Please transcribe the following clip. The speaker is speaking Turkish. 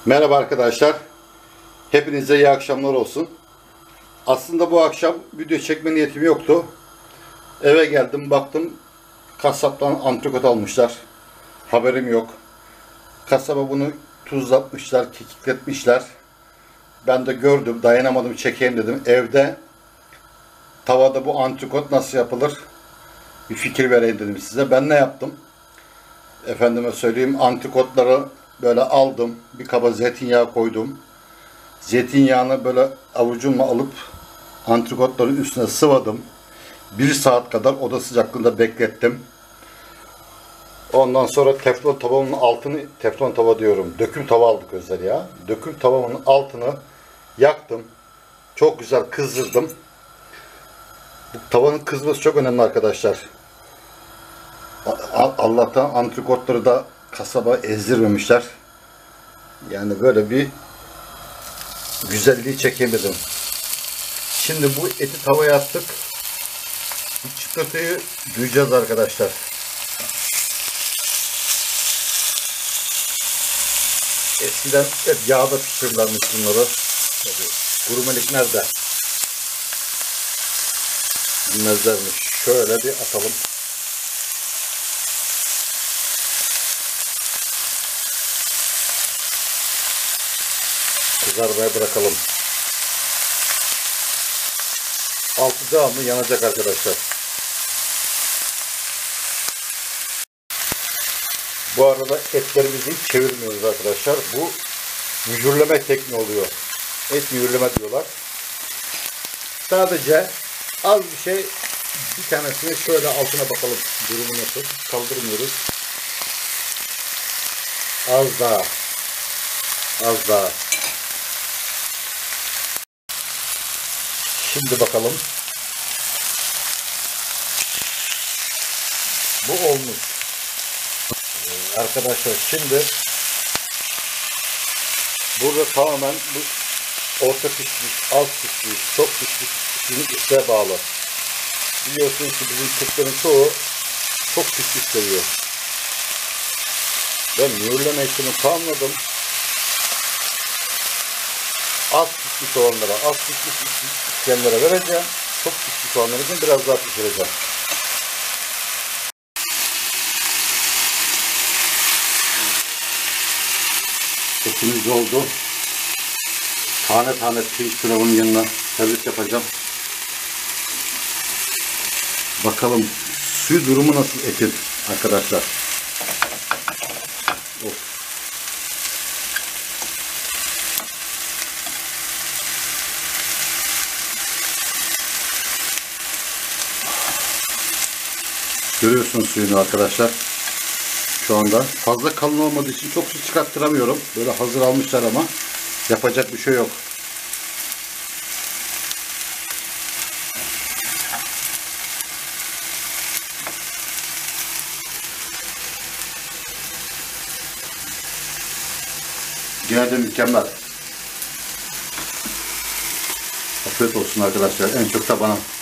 Merhaba arkadaşlar. Hepinize iyi akşamlar olsun. Aslında bu akşam video çekme niyetim yoktu. Eve geldim, baktım kasaptan antrikot almışlar. Haberim yok. Kasaba bunu tuzlatmışlar, kekikletmişler. Ben de gördüm, dayanamadım, çekeyim dedim. Evde tavada bu antrikot nasıl yapılır? Bir fikir vereyim dedim size. Ben ne yaptım? Efendime söyleyeyim, antrikotları böyle aldım. Bir kaba zeytinyağı koydum. Zeytinyağını böyle avucumla alıp antrikotların üstüne sıvadım. 1 saat kadar oda sıcaklığında beklettim. Ondan sonra teflon tavamın altını, teflon tava diyorum, döküm tava aldık özel ya. Döküm tavamın altını yaktım. Çok güzel kızdırdım. Bu tavanın kızması çok önemli arkadaşlar. Allah'tan antrikotları da kasaba ezdirmemişler. Yani böyle bir güzelliği çekeyim dedim. Şimdi bu eti tavaya attık. Bu çıtırtıyı duyacağız arkadaşlar. Eskiden hep yağda pişirirlermiş bunları. Tabii gurmelik nerede? Bilmezlermiş. Şöyle bir atalım. Kızarmaya bırakalım. Altı devamlı yanacak arkadaşlar. Bu arada etlerimizi hiç çevirmiyoruz arkadaşlar. Bu mühürleme tekniği oluyor. Et mühürleme diyorlar. Sadece az bir şey, bir tanesini şöyle altına bakalım. Durumu nasıl? Kaldırmıyoruz. Az daha. Az daha. Şimdi bakalım. Bu olmuş. Arkadaşlar şimdi burada tamamen bu orta pişmiş, az pişmiş, çok pişmiş pişmiş isteğe bağlı. Biliyorsunuz ki bizim Türklerin çoğu çok pişmiş seviyor. Ben mühürleme işini tamamladım. Az pişmiş olanlara, az pişmiş isteyenlere vereceğim. Çok pişmiş olanlar için biraz daha pişireceğim. Etimiz oldu. Tane tane pirinç pilavının yanına servis yapacağım. Bakalım suyu durumu nasıl etin arkadaşlar. Of. Görüyorsunuz suyunu arkadaşlar. Şu anda fazla kalın olmadığı için çok su çıkarttıramıyorum. Böyle hazır almışlar ama yapacak bir şey yok. Gene de mükemmel. Afiyet olsun arkadaşlar. En çok da bana.